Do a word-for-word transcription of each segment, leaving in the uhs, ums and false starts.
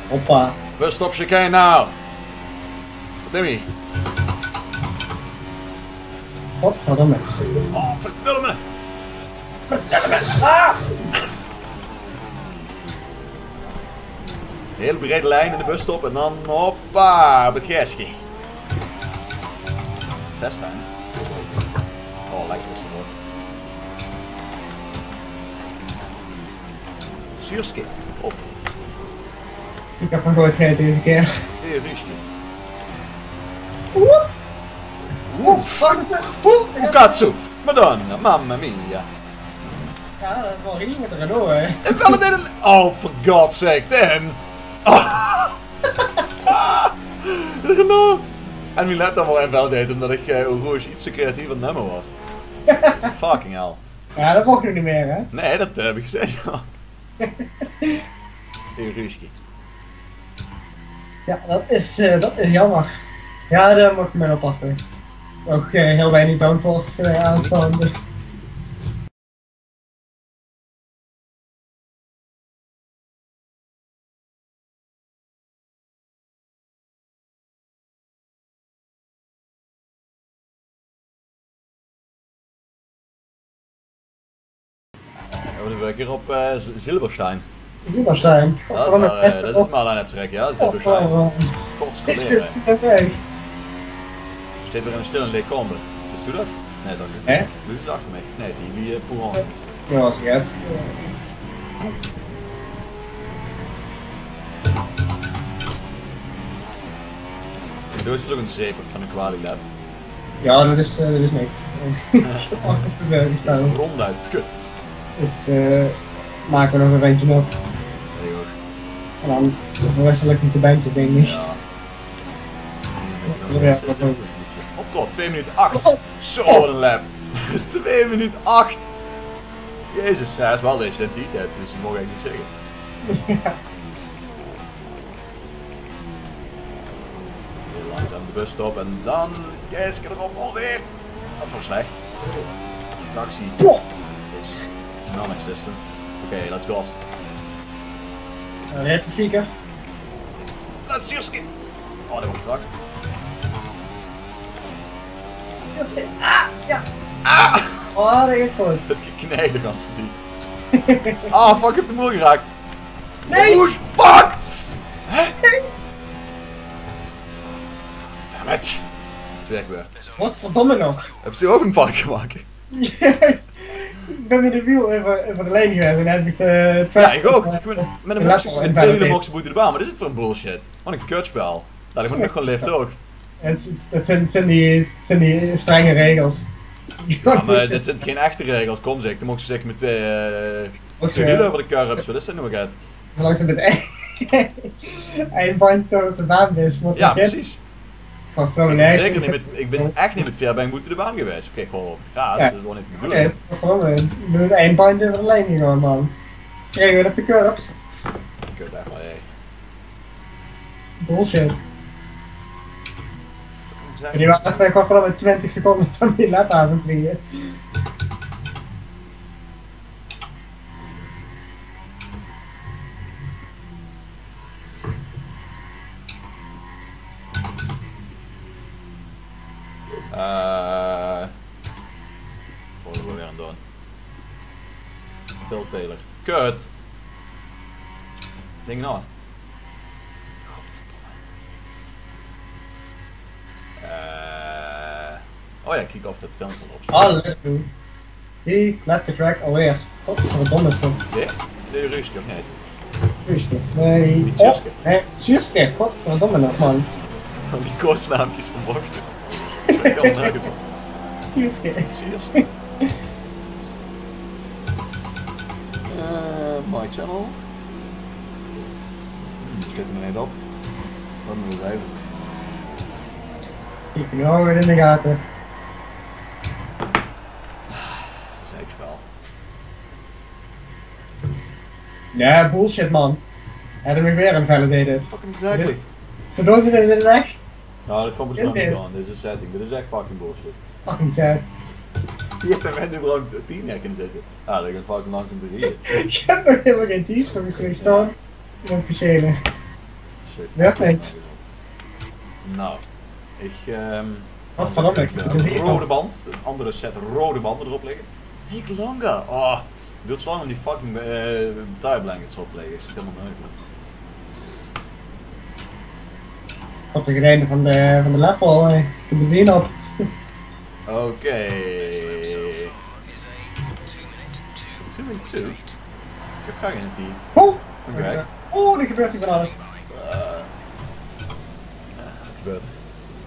Hoppa. Busstop chicane nou. Timmy. Godverdomme. Oh, verdomme. Verdomme. Ah! Een hele brede lijn in de busstop en dan hoppa op het gesje. Test zijn. Oh, lekker is het hoor. Zuurske. Op. Ik heb hem nooit gegeten deze keer. Hey, Ruuske. Woep. Woep. Woep. Katsu. Madonna, mamma mia. Ja, dat is wel hier met de Renault, hè. En wel dit. Oh, for God's sake, Tim. Oh. De Renault. En wie let dan wel invalidated omdat ik uh, Rouge iets te creatief aan het nummer was. Fucking hell. Ja, dat mocht nu niet meer, hè. Nee, dat uh, heb ik gezegd, ja. Hey, Ruuske. Ja, dat is, uh, dat is jammer. Ja, daar moet ik mee oppassen. Ook uh, heel weinig downforce uh, aanstaan, dus... We hebben een keer op uh, Silberstein. Silberstein. Dat is maar, uh, dat is maar aan het trekken, ja, Silberstein. Godskoleren. Steekt weer in een stille leekkombe. Wist u dat? Nee, dat niet. Hè? Doe ze achter mij. Nee, die, die uh, Pouron. Ja, als je hebt. Doe is ook een zeepert van de Qualilab. Ja, dat is, uh, dat is niks. Achterste berg Dat staan. is ronduit kut. Dus uh, maken we nog een eentje op. Nee hoor. En dan verwisselijk met de bandje, denk ik. Ja. Ja, dat ook. Wat god, twee minuten acht. Zo, wat een lap. twee minuten acht. Jezus, ja, dat is wel de identiteit, dus dat mag ik niet zeggen. Ja. Heel langzaam de bus stop en dan Jezus, erop alweer. Dat was slecht. De taxi is non-existent. Oké, okay, let's go. Uh, het is zieker. Let's see. Oh, dat was strak. Ah, ja. Ah! Oh, dat gaat goed. Het geknijde ganse die. Ah, fuck, ik heb de moer geraakt. Nee! Oes, fuck! Hè? Damn it. Het is weer gebeurd. Wat verdomme nog. Hebben ze ook een fout gemaakt? Ik ben met de wiel even, even de lijn geweest en heb ik de... Ja, ik ook. Ik ben met een box, met twee wielen boxen boete de baan, maar wat is het voor een bullshit? Wat een kutspel. Daar moet ik nog gewoon liften ook. Het, het, het, zijn, het, zijn die, het zijn die strenge regels. Ja, maar dit zijn geen echte regels, kom zeg. Dan mogen ze zeker met twee, uh, twee wielen over de kar hebben, wat is dat nou gaat? Zolang ze met één band door de baan is. Ja, precies. Van ik, ben lijst, zeker niet met, ik ben echt niet met Fairbank boete de baan geweest. Oké, gewoon op het gras, ja. dat is gewoon niet de bedoeling. Oké, het is gewoon een, met één band over de lijn gegaan, man. Krijgen we op de curbs. Kut echt wel, hé. Bullshit. En die waren even gewoon met twintig seconden van die lap aan het vliegen. Uh, wat hebben we weer aan doen? Veel telert. Kut! Ding nou. Godverdomme. Uh, oh ja, kijk of dat filmpje erop staat. Ah, leuk doen. Die left the track alweer. Godverdomme is dat. Dit? De Ruuske of niet? Ruuske. Nee. Niet Zuurske. Oh, nee, Zuurske. Godverdomme nog, man. Al die koortsnaampjes van bochten. Ik kan het nergens op. Zuurske. Zuurske. Uh, my channel. Dus ik heb hem er niet op. Dat moet het even. Ik ben nu weer in de gaten. Zeikspel. Ja, bullshit, man. Hij had hem weer invalidated. Fucking exactly. Zo doen ze dit in de weg? Nou, dat komt er niet aan. Dit is een setting. Dit is echt fucking bullshit. Fucking sad. Je hebt er mensen gewoon tien nek in zitten. Ah, dat gaat fucking lang te drieën. Ik heb nog helemaal geen team volgens mij staan. In officiële. shit. Werkt niet. Nou, ik... Um, Wat veranderd? Een rode band, een andere set rode banden erop liggen. Take longer! Oh, het duurt zo lang om die fucking uh, tire blankets op te leggen. Is helemaal mogelijk. Op de gereden van de, van de level uh, te bezien op. Oké. Okay. two minute two? Ik heb geen tijd. Oeh! Oké. Oeh, er gebeurt iets van alles. Uh, ja, wat gebeurt er?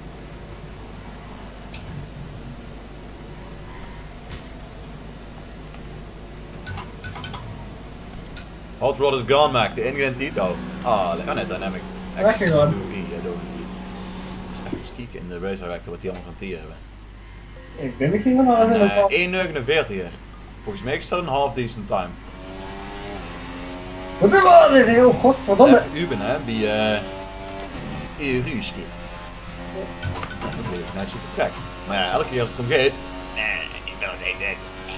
Hot rod is gone, Mac. De enige Tito. Ah, oh, net dynamic. Weggegaan. Even kijken in de race director wat die allemaal van T hebben. Ik ben misschien wel aan het één komma negenenveertig hier. Volgens mij is dat een half decent time. Wat is dat? Dit is heel godverdomme. Even Uben hè, bij uh, Eruski. Dat moet even net zo vertrekken. Maar ja, elke keer als het om gaat. Nee, ik ben nog niet dik.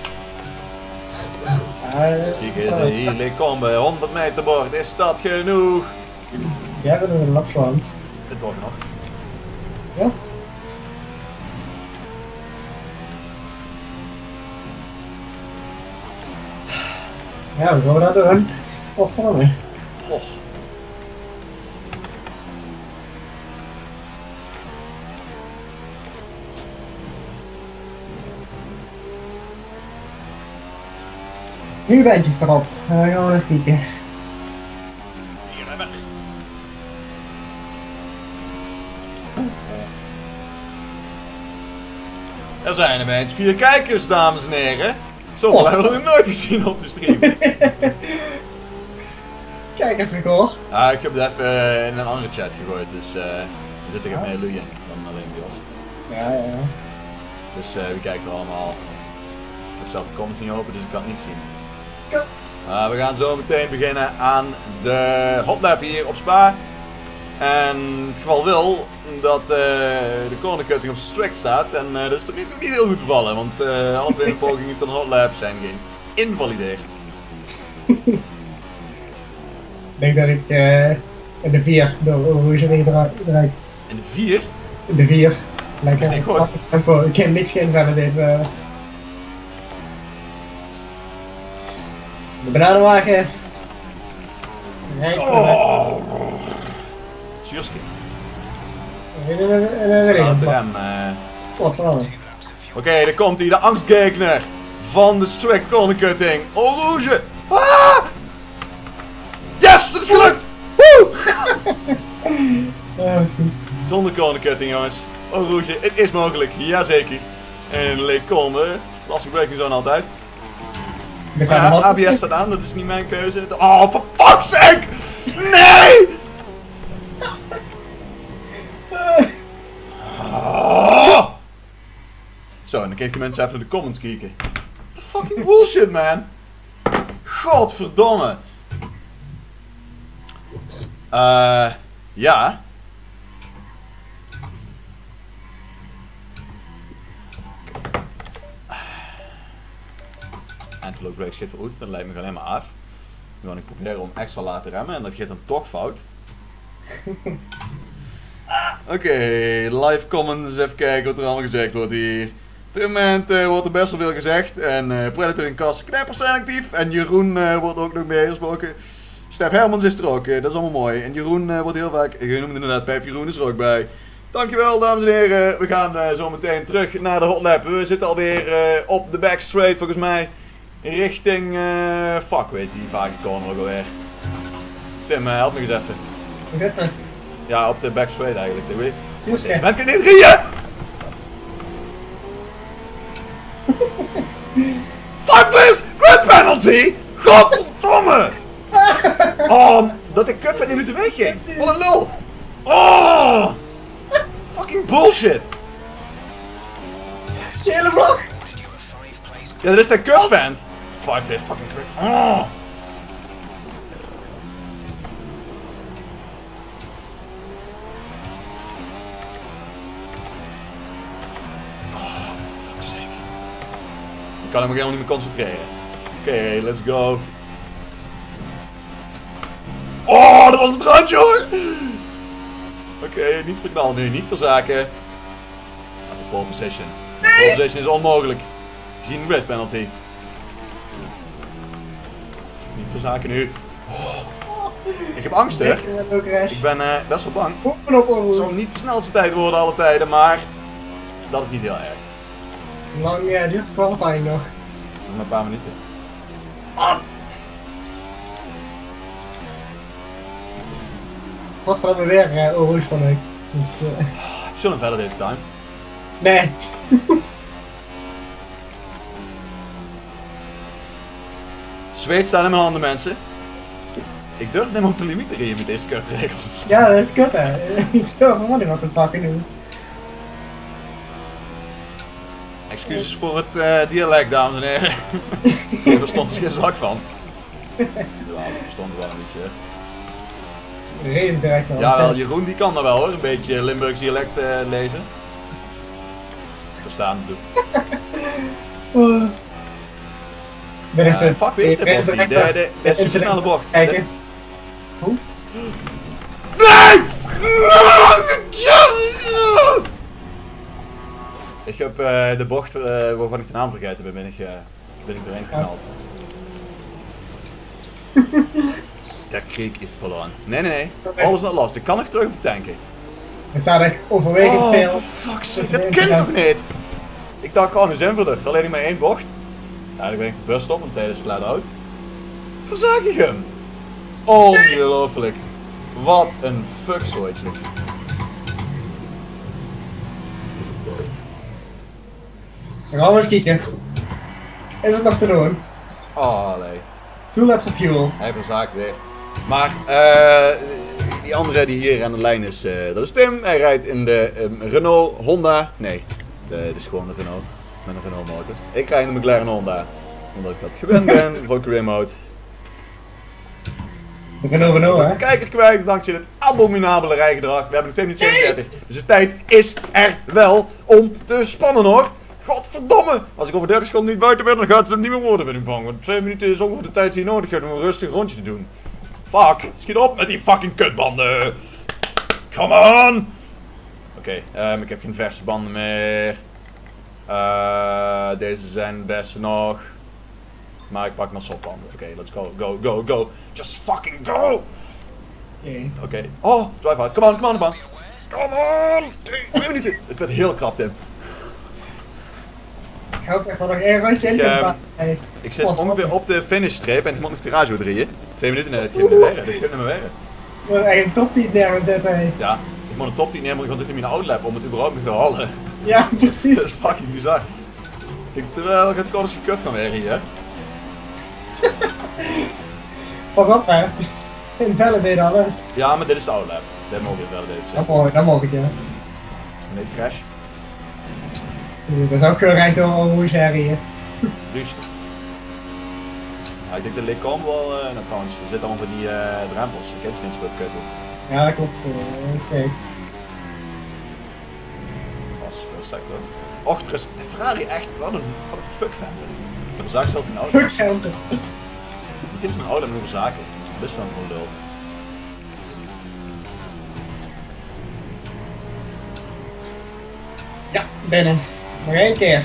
Zie je, hier ligt kom bij honderd meter bord, is dat genoeg? Ja, dat is een lapswand. Het wordt nog. Ja? Ja, we gaan dat doen. Wat van me? Goh. Nu bandjes erop. Uh, gaan we eens kijken. Hier hebben we. Er zijn er eens vier kijkers, dames en heren. Zo oh. hebben we nog nooit gezien op de stream. Kijk eens, record. Ja, ik heb het even in een andere chat gegooid, dus uh, er zit er meer lui in dan alleen Jos. Ja, ja, ja. Dus uh, wie kijkt er allemaal? Ik heb zelf de comments niet open, dus ik kan het niet zien. Ja. Uh, we gaan zo meteen beginnen aan de hotlap hier op Spa. En het geval wil dat uh, de cornercutting op strict staat. En uh, dat is tot nu toe niet heel goed bevallen, want uh, alle twee pogingen tot een hotlap zijn geen invalideerd. Ik denk dat ik uh, in de vier door Rouge weer eruit. In de vier? In de vier. Lekker. Dat is niet goed. Ik ken niks geen verder dit. Uh... De bananenwagen. Rijdt. Oh. Sjuurski. Laat de rem. Uh... Oké, daar komt hij, de angstgekner van de strict cornercutting. Oh, Rouge! Ah! Yes, het is gelukt! Woe! Zonder cornercutting, jongens. Oh, Rouge, het is mogelijk, jazeker. En leek komen, lastig breaking zone altijd. Maar ja, A B S staat aan, dat is niet mijn keuze. Oh, for fuck's sake! Nee! Oh. Zo, en dan kijk je mensen even in de comments kijken. Fucking bullshit, man! Godverdomme! Uh, ja. Antelope brake schiet wel goed, dat lijkt me alleen maar af. Nu ga ik proberen om extra laten remmen en dat gaat dan toch fout. Oké, okay, live comments, even kijken wat er allemaal gezegd wordt hier. Op dit moment uh, wordt er best wel veel gezegd en uh, Predator in kast knapper zijn actief en Jeroen uh, wordt ook nog mee gesproken. Stef Hermans is er ook, uh, dat is allemaal mooi. En Jeroen uh, wordt heel vaak genoemd inderdaad, Pijf Jeroen is er ook bij. Dankjewel dames en heren, we gaan uh, zo meteen terug naar de hotlap. We zitten alweer uh, op de back straight volgens mij. Richting, uh, fuck weet die vage corner ook alweer. Tim, uh, help me eens even. Hoe zit ze? Ja, op de back straight eigenlijk. Goed, je bent in dit rieën! Five players, grid penalty! Godverdomme! Oh, dat de kut van niet minuten wegging. Wat een lul! Oh! Fucking bullshit! Hele blok! Ja, dat is de kut vent! Five players fucking grid. Oh! Ik kan hem helemaal niet meer concentreren. Oké, okay, let's go. Oh, dat was mijn randje hoor! Oké, okay, niet verknallen nu, niet verzaken. Even pole position. Pole position is onmogelijk. Geen grid penalty. Niet verzaken nu. Oh. Ik heb angst, hè? Ik ben uh, best wel bang. Het zal niet de snelste tijd worden alle tijden, maar dat is niet heel erg. Hoe lang uh, duurt de qualifying nog? Nog maar een paar minuten. Wat gaan we weer uh, Oroes vanuit? Dus, uh... Zullen we verder deze time? Nee. Zweet staat in mijn handen, mensen. Ik durf niet meer op de limiet te rijden met deze kutregels. Ja, dat is kut, hè. Ik durf helemaal niet wat te pakken nu. Excuses voor het uh, dialect, dames en heren. Daar verstond er geen zak van. Ja, dat verstond wel een beetje. De race direct al. Ja, wel, Jeroen die kan dat wel hoor, een beetje Limburgs dialect uh, lezen. Verstaan bedoel. uh, ben ik uh, fuck, weet je de bocht niet? De, de, de supersnelle bocht. Kijken. Hoe? Nee! Ik heb uh, de bocht uh, waarvan ik de naam vergeten ben, ben ik, uh, ben ik erin geknald. De kriek is verloren. Nee, nee, nee. Alles not lost. Ik kan nog terug op de tanken. Er staat echt overwegend oh, veel. Oh, fuck's sake. Dat kent toch niet? Ik dacht gewoon een invullen. Alleen ik maar één bocht. Ja, dan ben ik de bus stop, want tijdens flat out. Verzaak ik hem. Ongelooflijk. Wat een fuckzooitje. We gaan eens kijken. Is het nog te doen? Oh, nee. Two laps of fuel. Hij verzaakt weer. Maar uh, die andere die hier aan de lijn is, uh, dat is Tim. Hij rijdt in de um, Renault Honda. Nee, dit is gewoon de Renault. Met een Renault motor. Ik rijd in de McLaren Honda. Omdat ik dat gewend ben voor career mode. De Renault Renault, hè? Kijker kwijt dankzij dit abominabele rijgedrag. We hebben nog twee minuten zevenendertig. Dus de tijd is er wel om te spannen hoor. Godverdomme! Als ik over dertig seconden niet buiten ben, dan gaat het hem niet meer worden, ben ik bang. Want twee minuten is ongeveer de tijd die je nodig hebt om een rustig rondje te doen. Fuck! Schiet op met die fucking kutbanden! Come on! Oké, okay, um, ik heb geen verse banden meer. Uh, deze zijn het beste nog. Maar ik pak nog softbanden. Oké, okay, let's go, go, go, go. Just fucking go! Okay. Oké. Okay. Oh, drive out. Come on, come on, come on. Come on! Twee, twee minuten! Het werd heel krap, Tim. Ik hoop echt dat nog één rondje in kan um, Ik zit ongeveer op de finishstreep en ik moet nog de garage drieën. Twee minuten en dat geeft me weer. Dat geeft me weer. Je moet echt een top tien neer zetten. Hey. Ja, ik moet een top tien neer, maar ik zit in mijn outlap om het überhaupt nog te halen. Ja, precies. Dat is fucking bizar. Ik, terwijl gaat ik alles gekut gaan weer hier. Pas op hè. In validate alles. Ja, maar dit is de outlap. Dit mogen we validate zijn. Dat mag ik, dat mag ik ja. Nee, crash. Dat is ook gerecht door een roes herrie. Rustig. Ja, ik denk de Lake Combe wel, uh, nou trouwens, er zitten allemaal van die uh, drempels, je kent ze niet zo goed. Ja, dat klopt, uh, zeker. Dat is veel sector. Och, er is de Ferrari echt, wat een, wat een fuckventer. Ik verzaak zelf een auto. Fuckventer. Je kunt een auto met verzaken, dat is wel een lul. Ja, binnen. Nog één keer.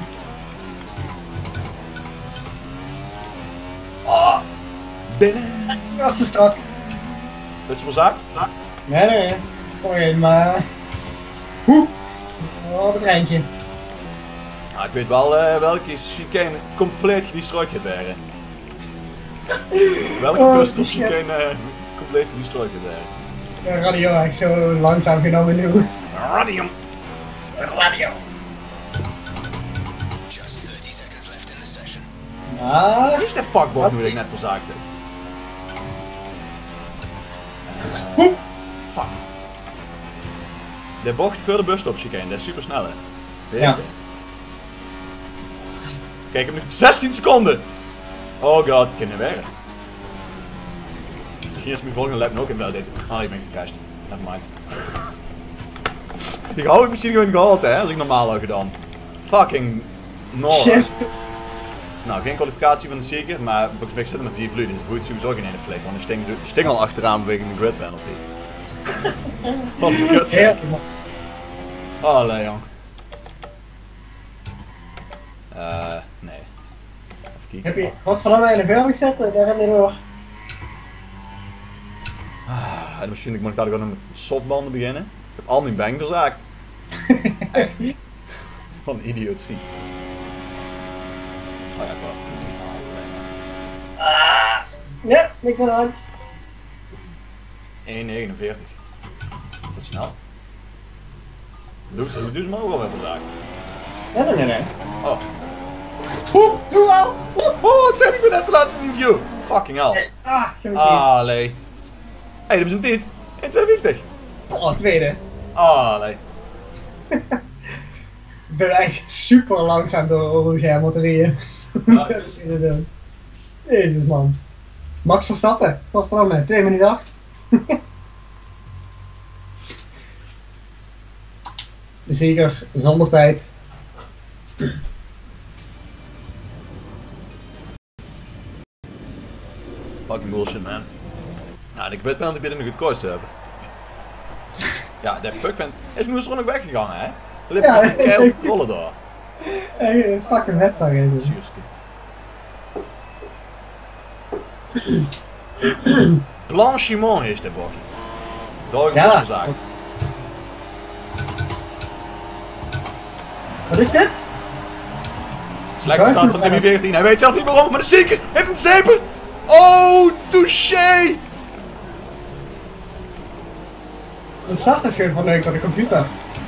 Oh, binnen. Dat is te strak. Dit is verzaakt? Ja. Nee, nee, nee. Kom in, maar... Hoe? Oh, het eindje. Nou, ik weet wel uh, welke chicane compleet gedestroyed gaat werden. Welke oh, bus op chicane uh, compleet gedestroyed gaat werden. De radio echt zo langzaam genomen nu. Radio. Radio. Just thirty seconds left in the session. Ah. Wie is de fuckbot nu dat ik net verzaakte? Uh, fuck. De bocht voor de busstop chicane, dat is super snel hè. De ja. Kijk, ik heb nog zestien seconden! Oh god, het ging niet werken. Misschien is mijn volgende lap ook in wel dit. Ah, ik ben gecrashed. Nevermind. Ik hou het misschien gewoon gehaald hè, als ik normaal had gedaan. Fucking Noord. Nou, geen kwalificatie van de zeker, maar volgens mij zit er met vier vloeden, dus het boeit sowieso geen ene flik, want ik sting, sting al achteraan vanwege de grid penalty. Wat een kut zeg. Heerlijk, man. Allee, jong. Eh, nee. Even kijken. Heb je wat van mij in de film gezet? Daar heb je door. Ah, en misschien moet ik daar gewoon met softbanden beginnen. Ik heb al mijn bang verzaakt. Echt niet? Van een idiotie. Oh ja, ik wil even kijken. Ah, ja, niks aan de hand. één negenenveertig. Is dat snel? Doe ze, doe ze maar ook wel weer verzaakt. Nee, nee, nee, nee. Oh. Oeh, doe wel! Oh, Tim, ik ben net te laat in de view. Fucking hell. Ah, geen Allee. Hé, hey, dat is een tijd. één tweeënvijftig. Oh, tweede. Allee. Ik ben echt super langzaam door Rouge moeten rijden. Ja, Wat is dit doen? Jezus man. Max Verstappen, wat van mij? twee minuten acht. Zeker zonder tijd. Fucking bullshit, man. Nou, ik weet wel dat ik dit nog het kost hebben. Ja, dat fuck vent. Is nu er nog weggegaan, hè? Dat heb Ja, je een keil te trollen daar. Hey, fucking vet zag je zo. Blanchiment is de bocht. Daar heb ik Ja. dus zaak. Wat is dit? Slechte start van Timmy veertien. Hij weet zelf niet waarom, maar de zeker heeft een zeepert. Oh, touché! De start is gewoon van leuk door de computer.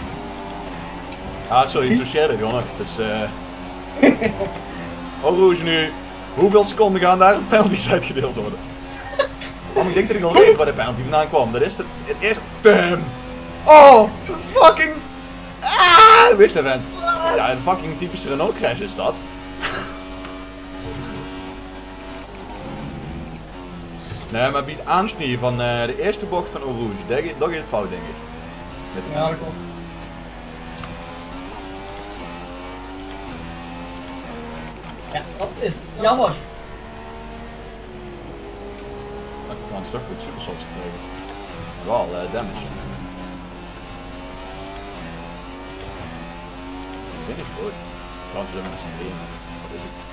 Ah, sorry, touché dat gewoon. Dus eh. Oh, Rouge nu. Hoeveel seconden gaan daar penalties uitgedeeld worden? Oh, ik denk dat ik al weet waar de penalty vandaan kwam. Dat is het, het eerste. Bam! Oh, fucking. Ah, wist dat vent. Ja, een fucking typische Renault crash is dat. Nee, maar biedt aansnijden van uh, de eerste bocht van Rouge. Dat gaat het fout, denk ik. Met de Ja, dat klopt. Ja, dat is jammer. Ik heb een stuk goed supersoft gekregen. Wel, uh, damage. Die zijn niet goed. Trouwens, we zijn met z'n drieën. Wat is het?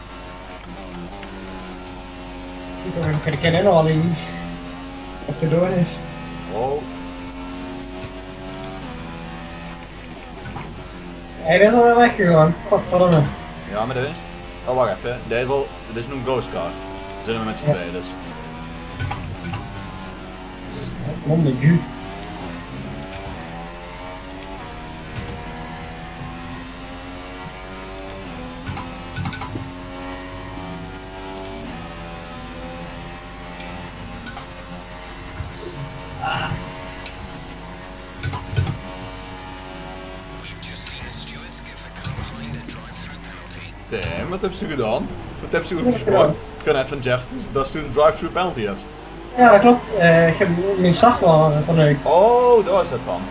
Ik kan kennen al die op te doen is. Oh. Hij is alweer weggegaan. Godverdomme. Ja, maar dat is. Oh, wacht even. Deze is al. Dit is nu een ghost car. Dan zijn we met z'n Ja. tweeën dus. Mon de Dieu. We've just seen the stewards give the car behind a drive-through penalty. Damn, wat hebben ze gedaan? Wat hebben ze goed gescoord? Ik kan net van Jeff dat ze toen een drive-through penalty hebt. Ja, dat klopt. Uh, ik heb mijn start wel verneukt. Oh, daar is dat van.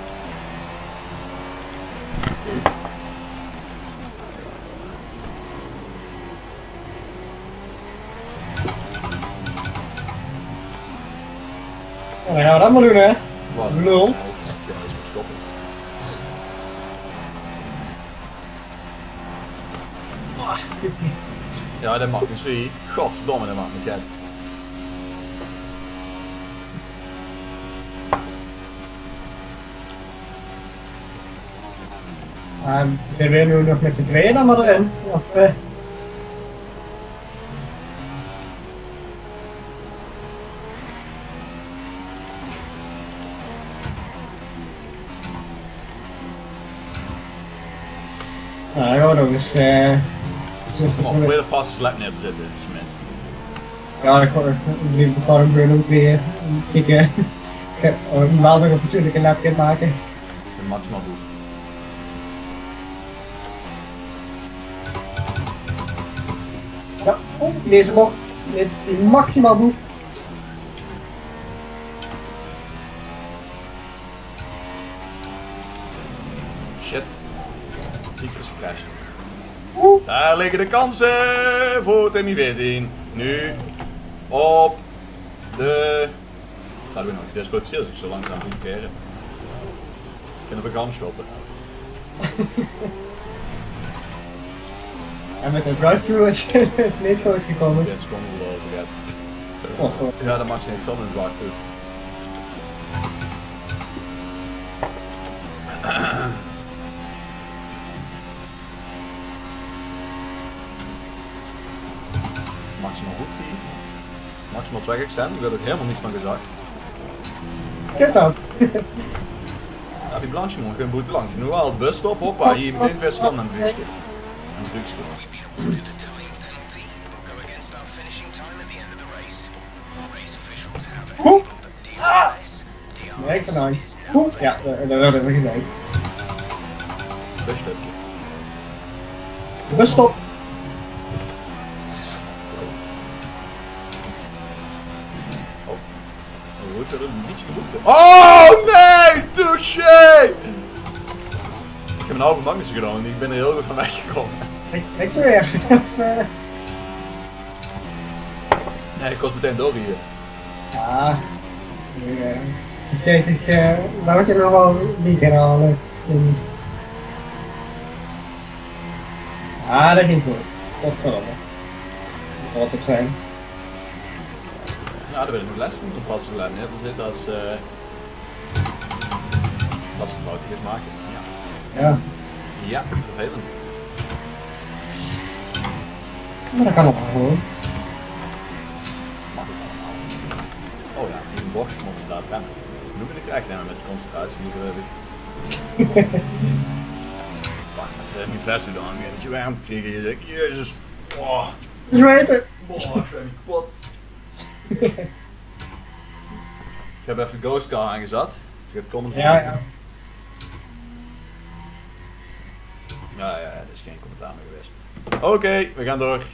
Ja, dan gaan we dat maar doen, hè. Wat? Lul. Ja, dat is maar stoppen. Ja, dat mag niet zien. Godverdomme, dat mag niet gek. Uh, we zijn weer nu nog met z'n tweeën dan maar erin. Of, uh... Nou, dan gaan we nog eens. Uh... Kom op, probeer er vast een slap neer te zetten, tenminste. Ja, ik ga gewoon een burn-out weer. Ik uh, ga normaal nog een fatsoenlijke lapkit maken. De maximaal boef. Ja, oh, deze bocht met die maximaal boef. Shit. Zieke crash. Oeh. Daar liggen de kansen voor Timmy veertien. Nu op de. Daar doen we nog. Dit is dus ik zo langzaam moet keren. Kunnen we gaan stoppen? En met de drive-thru is is niet goed gekomen. Dit is gewoon ongelooflijk. Oh, god. Ja, dat mag ze niet komen in de drive-thru. Maximaal goed vier. Maximaal twee extend, ik heb er helemaal niets van gezegd. Kut dat. Ja, die blanche jongen, geen boete lang. Nu al het busstop, hoppa, hier meteen twee seconden aan het drukje. Aan het drukje. Awarded a time penalty will go against our finishing time at the end of the race. Race officials have Oeh. enabled D R S. Nee, ik D R S ben is nice. now Oeh, ja, dat dat hadden we gezegd. Busstukje. Busstop. Hoe heeft er een liedje behoefte? Oh nee, touché! Ik heb een halve Magnussen gedaan en ik ben er heel goed van weggekomen. Ik ik zo weer. Even. Nee, ik was meteen door hier. Ja. Nu, eh, zo'n veertig eh, zou het je nog wel niet kunnen halen. En- Ah, dat ging goed. Godverdomme. Ik was op zijn. Ja, daar ben ik nog les om te vast te leren. Net als dit als... Uh... Als we foutjes maken. Ja. Ja. Ja, vervelend. Maar dat kan nog wel gewoon. Mag het allemaal. Oh ja, die bocht moet inderdaad rennen. Nu ben ik echt rennen met de concentratie. Niet geweldig. Wacht, even mijn vest doen aan. Een beetje warm te krijgen. Je zegt, jezus. Oh, Dus weet het. boah, ik ben niet kapot. Ik heb even de ghost car aangezet. Dus ik heb comments Ja, maken. ja. Ja, ja, dat is geen commentaar meer geweest. Oké, okay, we gaan door.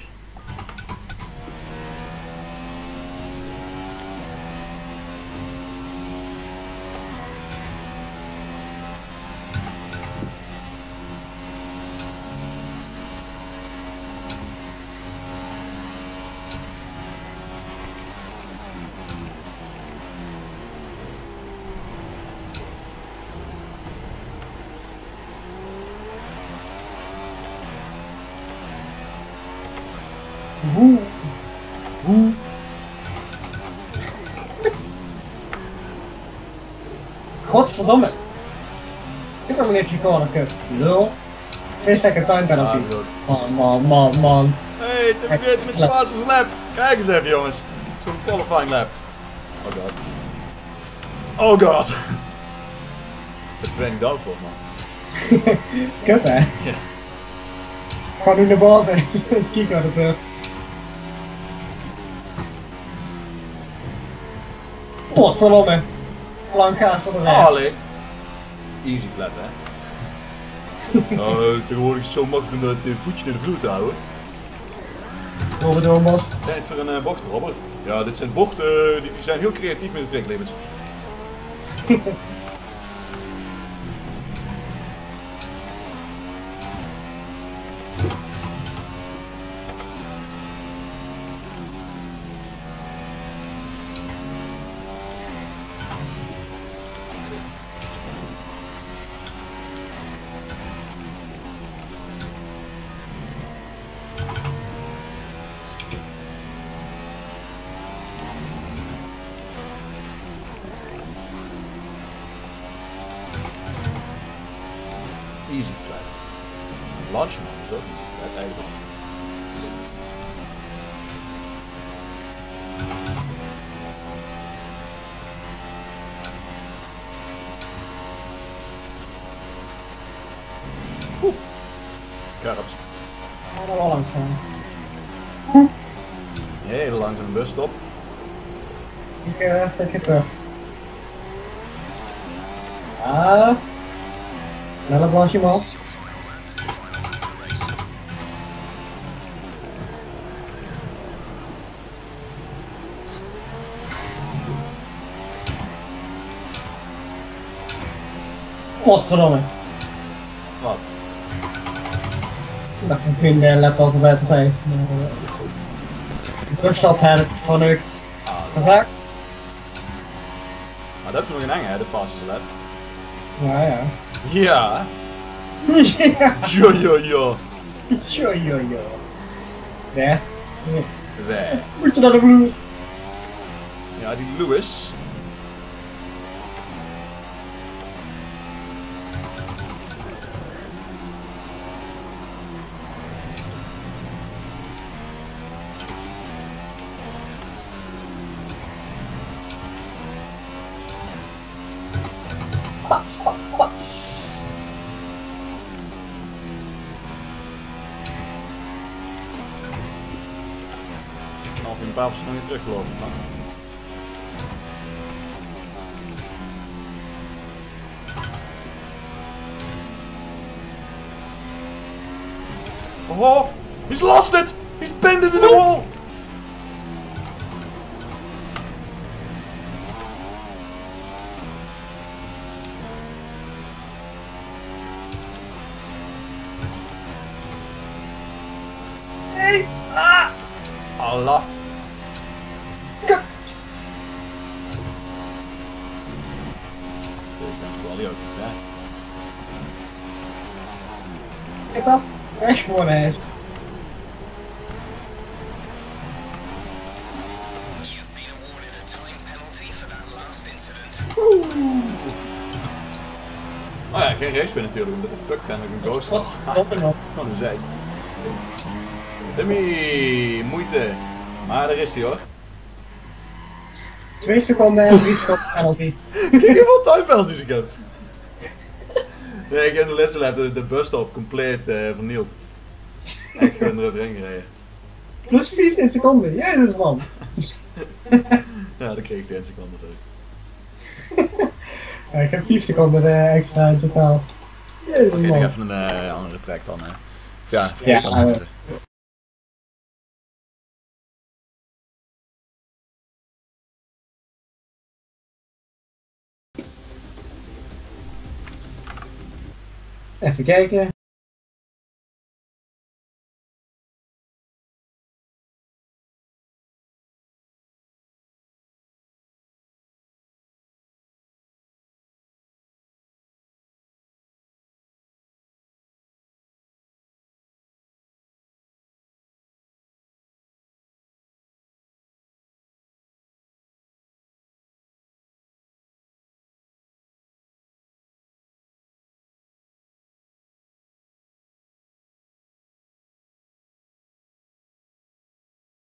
Oeh. Hoe? Godverdomme. Ik heb hem niet gekomen, kut. Lul. Twee second time penalty. Ah, goed. Man, man, man, man. Hey, te vergeten met de Masters lap. Kijk eens even jongens. Zo'n qualifying lap. Oh god. Oh god. Ik heb training downfall man. Het is kut, hè? Ja. Gewoon nu naar boven. Eens kijken wat er gebeurt. Godverdomme. Lang gaas er eruit. Allee. Easy flat hè. Uh, tegenwoordig is het zo makkelijk om dat uh, voetje in de vloer te houden. Over door, Bas. Zijn het voor een uh, bocht, Robert? Ja, dit zijn bochten, uh, die, die zijn heel creatief met de tracklimits. Easy flat. Launchman is ook niet flat eigenlijk. Oeh. Karps. Ja, dat wel langzaam. Heel langzaam busstop. Ik uh, even je terug. Ah. Snelle blansje man. This is your final lap, the final lap of the race. Godverdomme. Wat? Ik dacht ik bin de lap al voorbij te zijn. De ruststap had het vernukt. Ah, Wat is dat? maar dat heb je nog in hangen hè, de fastest lap. Ja, ja. Ja. Ja. Ja, ja, ja. Jo, jo, jo. Nee. Nee. Nee. Moet je naar de vloer? Ja, die Lewis. Wat, wat, wat? Al een paar nog niet teruggelopen. Man. Oh, he's lost it! He's pinned it in the wall! Nee. Ah. Allah. Kut. Ik had echt gewonnen heeft. You've been awarded a time penalty for that last incident. Oh ja, geen race natuurlijk, omdat de fuck fan ik een ghost Wat had. stop en op. Wat een zeik. Timmy, moeite. Maar daar is hij hoor. Twee seconden en drie seconden penalty. Kijk hoeveel time penalties ik heb. Nee, ik heb in de laatste lap de, de busstop compleet uh, vernield. Echt gewoon eroverheen gereden. Plus vijftien seconden, jezus man. Ja, dan kreeg ik de één seconde terug. Ja, ik heb vier seconden uh, extra in totaal. Jezus Oké, man. nog even een uh, andere track dan. Hè. Ja, vergeet Ja, dan. uh, Even kijken.